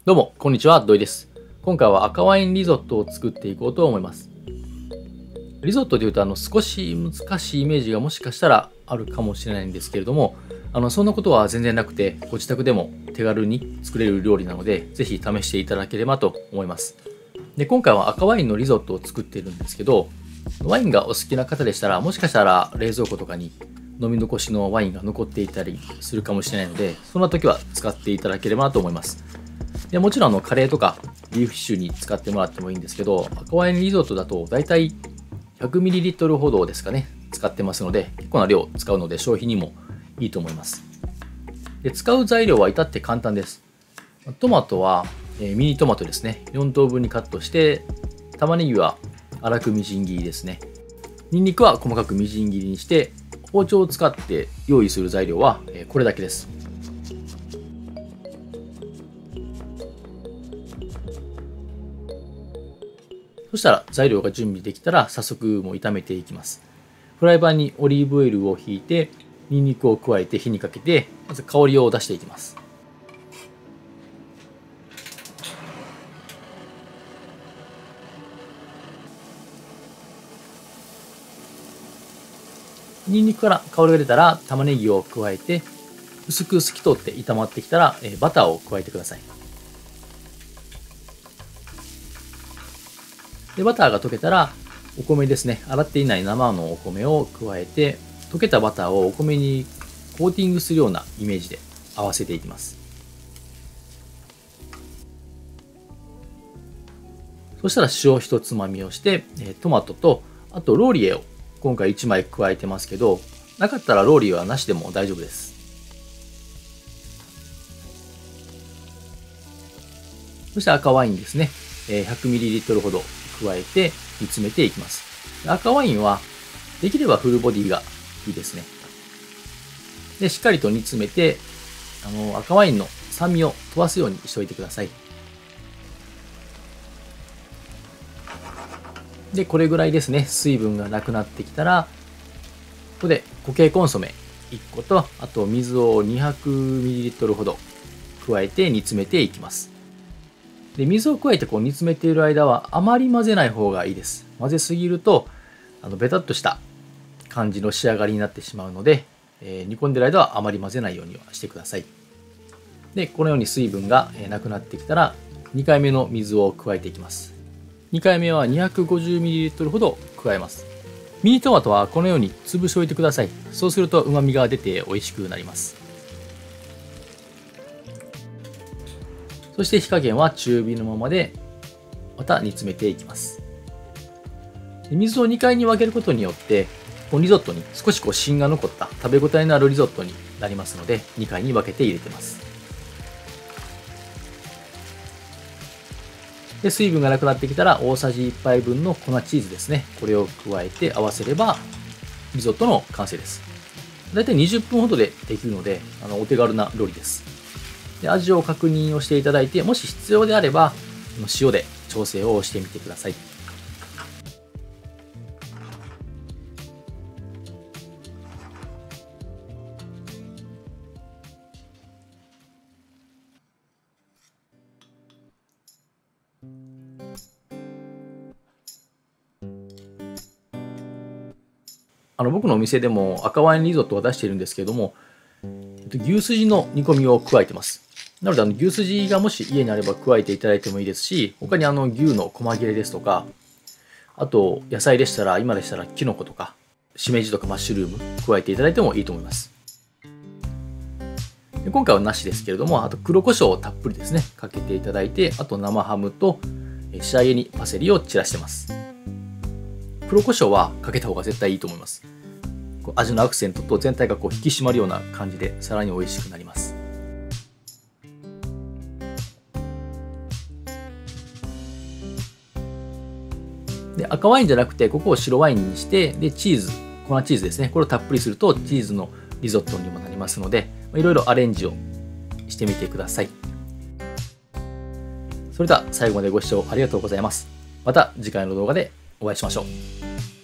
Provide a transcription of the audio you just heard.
どうも、こんにちは、土井です。今回は赤ワインリゾットを作っていこうと思います。リゾットというと少し難しいイメージがもしかしたらあるかもしれないんですけれども、そんなことは全然なくて、ご自宅でも手軽に作れる料理なので、ぜひ試していただければと思います。で、今回は赤ワインのリゾットを作っているんですけど、ワインがお好きな方でしたら、もしかしたら冷蔵庫とかに飲み残しのワインが残っていたりするかもしれないので、そんな時は使っていただければなと思います。でもちろんカレーとかビーフシチューに使ってもらってもいいんですけど、赤ワインリゾットだとだいたい 100ml ほどですかね、使ってますので、結構な量使うので消費にもいいと思います。で、使う材料は至って簡単です。トマトはミニトマトですね、4等分にカットして、玉ねぎは粗くみじん切りですね。ニンニクは細かくみじん切りにして、包丁を使って用意する材料はこれだけです。そしたら材料が準備できたら早速もう炒めていきます。フライパンにオリーブオイルをひいて、ニンニクを加えて火にかけて、まず香りを出していきます。ニンニクから香りが出たら玉ねぎを加えて、薄く透き通って炒まってきたらバターを加えてください。で、バターが溶けたらお米ですね、洗っていない生のお米を加えて、溶けたバターをお米にコーティングするようなイメージで合わせていきます。そしたら塩一つまみをして、トマトとあとローリエを今回1枚加えてますけど、なかったらローリエはなしでも大丈夫です。そして赤ワインですね、100ml ほど加えて煮詰めていきます。赤ワインはできればフルボディがいいですね。で、しっかりと煮詰めて、赤ワインの酸味を飛ばすようにしておいてください。で、これぐらいですね、水分がなくなってきたら、ここで固形コンソメ1個と、あと水を 200ml ほど加えて煮詰めていきます。で、水を加えて煮詰めている間はあまり混ぜない方がいいです。混ぜすぎるとベタっとした感じの仕上がりになってしまうので、煮込んでいる間はあまり混ぜないようにはしてください。で、このように水分がなくなってきたら2回目の水を加えていきます。2回目は 250ml ほど加えます。ミニトマトはこのように潰しておいてください。そうすると旨味が出て美味しくなります。そして火加減は中火のままでまた煮詰めていきます。水を2回に分けることによってリゾットに少し芯が残った食べ応えのあるリゾットになりますので、2回に分けて入れてます。で、水分がなくなってきたら大さじ1杯分の粉チーズですね、これを加えて合わせればリゾットの完成です。だいたい20分ほどでできるのでお手軽な料理です。で、味を確認をしていただいて、もし必要であれば塩で調整をしてみてください。僕のお店でも赤ワインリゾットを出しているんですけれども、牛すじの煮込みを加えてます。なので牛すじがもし家にあれば加えていただいてもいいですし、他に牛の細切れですとか、あと野菜でしたら、今でしたらキノコとかしめじとかマッシュルーム加えていただいてもいいと思います。で、今回はなしですけれども、あと黒胡椒をたっぷりですねかけていただいて、あと生ハムと仕上げにパセリを散らしてます。黒胡椒はかけた方が絶対いいと思います。味のアクセントと全体が引き締まるような感じでさらに美味しくなります。で、赤ワインじゃなくてここを白ワインにして、でチーズ、粉チーズですね、これをたっぷりするとチーズのリゾットにもなりますので、いろいろアレンジをしてみてください。それでは最後までご視聴ありがとうございます。また次回の動画でお会いしましょう。